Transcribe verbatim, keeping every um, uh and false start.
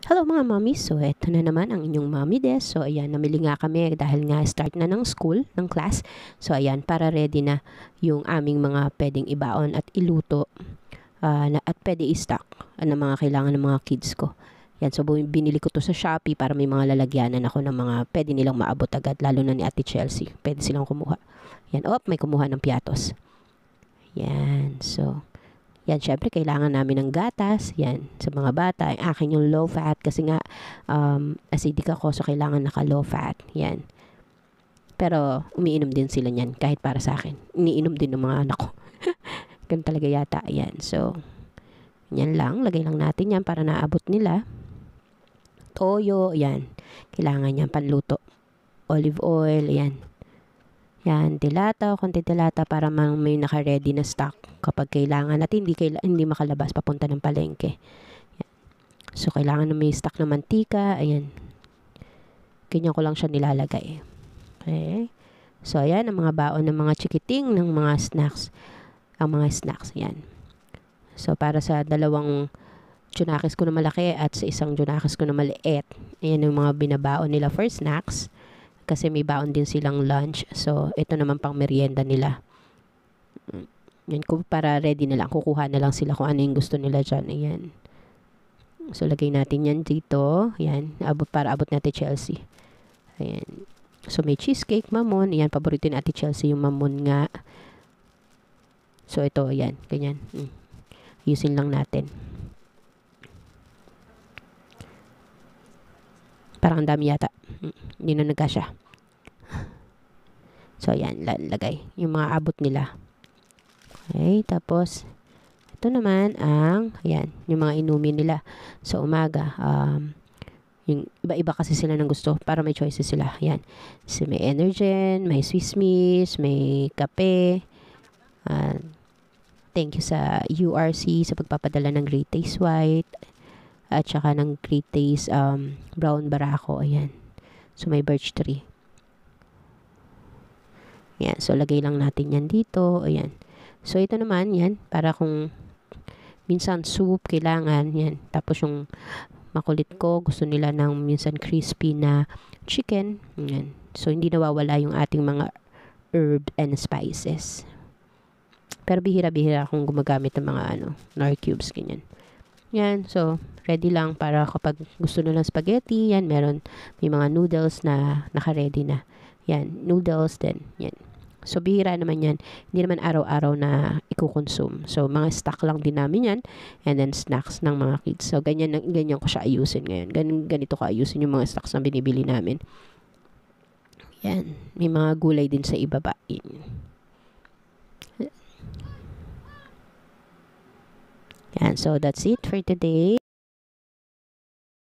Hello mga mommy, so eto na naman ang inyong mommy des. So ayan, namili nga kami dahil nga start na ng school, ng class. So ayan, para ready na yung aming mga pwedeng ibaon at iluto uh, na, at pwede i-stock uh, ng mga kailangan ng mga kids ko. Yan, so binili ko to sa Shopee para may mga lalagyanan ako ng mga pwede nilang maabot agad, lalo na ni Ate Chelsea. Pwede silang kumuha. Yan, oh, may kumuha ng piatos. Yan, so yan, syempre, kailangan namin ng gatas. Yan, sa mga bata. Ang akin yung low fat kasi nga um, acidic ako, so kailangan naka low fat. Yan. Pero, umiinom din sila niyan, kahit para sa akin. Iniinom din ng mga anak ko. Ganun talaga yata. Yan, so, yan lang. Lagay lang natin yan para naabot nila. Toyo, yan. Kailangan yan, panluto. Olive oil, yan. Yan, dilata, konti dilata para may naka-ready na stock kapag kailangan at hindi, kaila, hindi makalabas papunta ng palengke. Yan. So, kailangan na may stock na mantika. Ayan. Ganyan ko lang siya nilalagay. Okay. So, ayan, ang mga baon ng mga chikiting, ng mga snacks. Ang mga snacks, yan. So, para sa dalawang junakis ko na malaki at sa isang junakis ko na maliit. Ayan yung mga binabaon nila for snacks. Kasi may baon din silang lunch. So, ito naman pang merienda nila. Yan, para ready na lang. Kukuha na lang sila kung ano yung gusto nila dyan. Ayan. So, lagay natin yan dito. Ayan. Abot, para abot natin Chelsea. Ayan. So, may cheesecake, mamon. Ayan, paborito ni Ate Chelsea yung mamon nga. So, ito, ayan. Ganyan. Mm. Ayusin lang natin. Parang ang dami yata. Hindi na nagkasya. So, ayan. Lagay. Yung mga abot nila. Okay. Tapos, ito naman ang, ayan, yung mga inumin nila. So, umaga. Um, yung iba-iba kasi sila ng gusto para may choices sila. Ayan. So, may Energen, may Swiss Miss, may kape. Uh, thank you sa U R C sa pagpapadala ng Great Taste White. At saka ng Great Taste um, Brown Barako. Ayan. So, may birch tree. Ayan. So, lagay lang natin yan dito. Ayan. So, ito naman, yan. Para kung minsan soup, kailangan. Yan. Tapos, yung makulit ko, gusto nila ng minsan crispy na chicken. Yan. So, hindi nawawala yung ating mga herb and spices. Pero, bihira-bihira akong gumagamit ng mga ano, nor cubes, ganyan. Yan. So, ready lang para kapag gusto nila spaghetti, yan, meron, may mga noodles na naka-ready na. Yan, noodles din. Yan. So, bihira naman yan. Hindi naman araw-araw na i-consume. So, mga stock lang din namin yan. And then, snacks ng mga kids. So, ganyan, ganyan ko siya ayusin ngayon. Gan, ganito ko ayusin yung mga stocks na binibili namin. Yan. May mga gulay din sa ibaba. Yan. So, that's it for today.